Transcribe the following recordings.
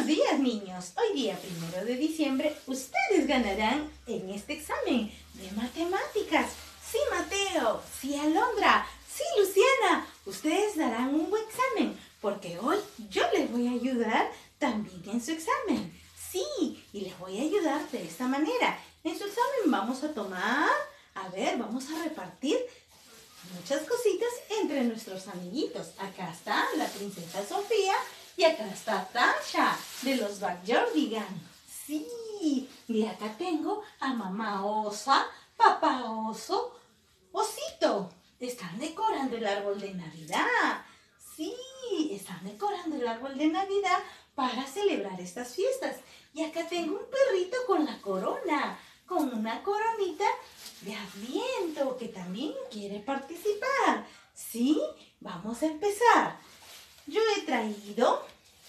días, niños. Hoy día, 1 de diciembre, ustedes ganarán en este examen de matemáticas. Sí, Mateo. Sí, Alondra. Sí, Luciana. Ustedes darán un buen examen porque hoy yo les voy a ayudar también en su examen. Sí, y les voy a ayudar de esta manera. En su examen vamos a tomar, vamos a repartir muchas cositas entre nuestros amiguitos. Acá está la princesa Sofía y acá está Tasha de los Backyardigans. Sí, y acá tengo a mamá osa, papá oso, osito. Están decorando el árbol de Navidad. Sí, están decorando el árbol de Navidad para celebrar estas fiestas. Y acá tengo un perrito con la corona, con una coronita de Adviento que también quiere participar. ¿Sí? Vamos a empezar. Yo he traído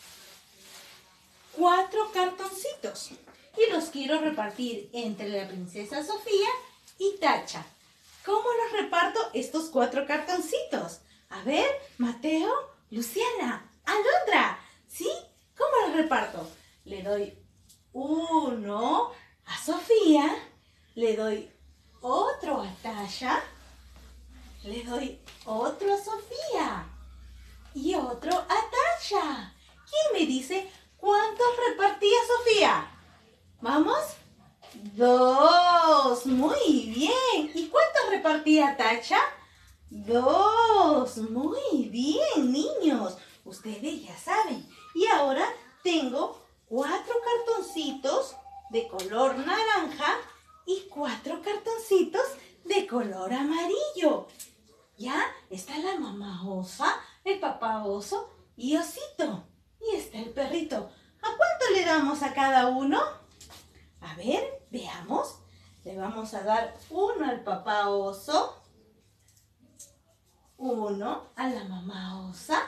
4 cartoncitos y los quiero repartir entre la princesa Sofía y Tacha. ¿Cómo los reparto estos 4 cartoncitos? A ver, Mateo, Luciana, Alondra, ¿sí? ¿Cómo los reparto? Le doy uno a Sofía, le doy otro a Tasha, le doy otro a Sofía y otro a Tasha. ¿Quién me dice cuántos repartía Sofía? ¿Vamos? 2. Muy bien. ¿Y cuántos repartía Tasha? 2. Muy bien, niños. Ustedes ya saben. Y ahora tengo 4 cartoncitos de color naranja y 4 cartoncitos de color amarillo. Ya está la mamá osa, el papá oso y osito. Y está el perrito. ¿A cuánto le damos a cada uno? A ver, veamos. Le vamos a dar 1 al papá oso, 1 a la mamá osa,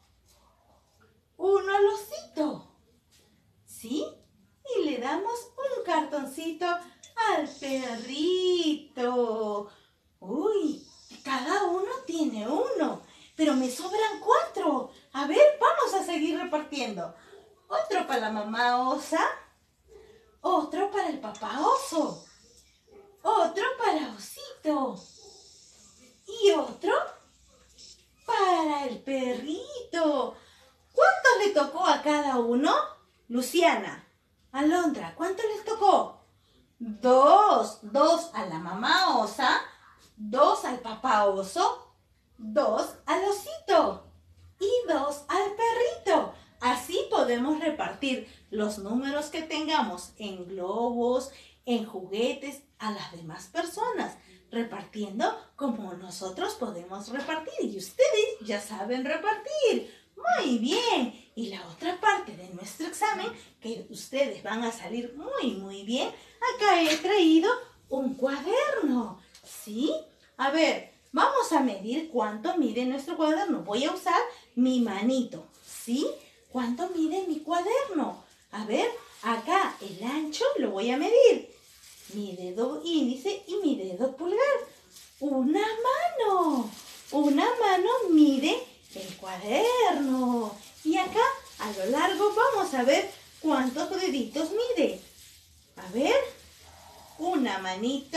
1 al osito. ¿Sí? Y le damos un cartoncito al perrito. Uy, cada uno tiene 1, pero me sobran 4. A ver, vamos a seguir repartiendo. Otro para la mamá osa, otro para el papá oso, otro para osito y otro para el perrito. ¿Cuántos le tocó a cada uno? Luciana, Alondra, ¿cuánto les tocó? 2. 2 a la mamá osa, 2 al papá oso, 2 al osito y 2 al perrito. Así podemos repartir los números que tengamos en globos, en juguetes, a las demás personas, repartiendo como nosotros podemos repartir. Y ustedes ya saben repartir. Muy bien. Y la otra parte de nuestro examen, que ustedes van a salir muy bien, acá he traído un cuaderno. ¿Sí? A ver, vamos a medir cuánto mide nuestro cuaderno. Voy a usar mi manito. ¿Sí? ¿Cuánto mide mi cuaderno? A ver, acá el ancho lo voy a medir. Mi dedo índice y mi dedo pulgar. Una mano mide el cuaderno. Y acá a lo largo vamos a ver cuántos deditos mide. A ver, una manito,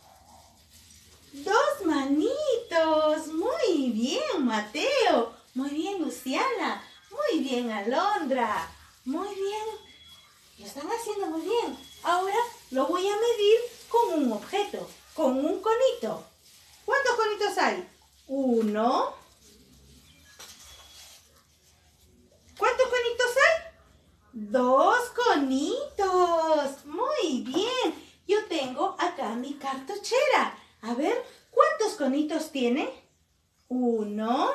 2 manitos. Muy bien, Mateo. Muy bien, Luciana. Muy bien, Alondra. Muy bien. Lo están haciendo muy bien. Ahora lo voy a medir con un objeto, con un conito. ¿Cuántos conitos hay? 1. ¿Cuántos conitos hay? 2 conitos. Muy bien. Yo tengo acá mi cartuchera. A ver, ¿cuántos conitos tiene? 1.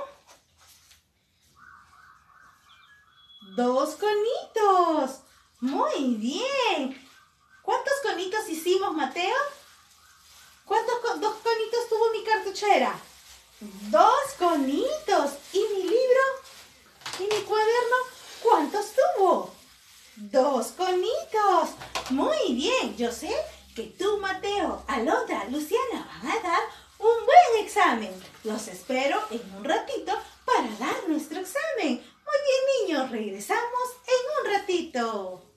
2 conitos. Muy bien. ¿Cuántos conitos hicimos, Mateo? ¿Cuántos 2 conitos tuvo mi cartuchera? 2 conitos. ¿Y mi libro? ¿Y mi cuaderno? ¿Cuántos tuvo? 2 conitos. Muy bien. Yo sé que tú, Mateo, Alondra, Luciana van a dar un buen examen. Los espero en un ratito para dar nuestro examen. Muy bien, niños. Regresamos en un ratito. besito.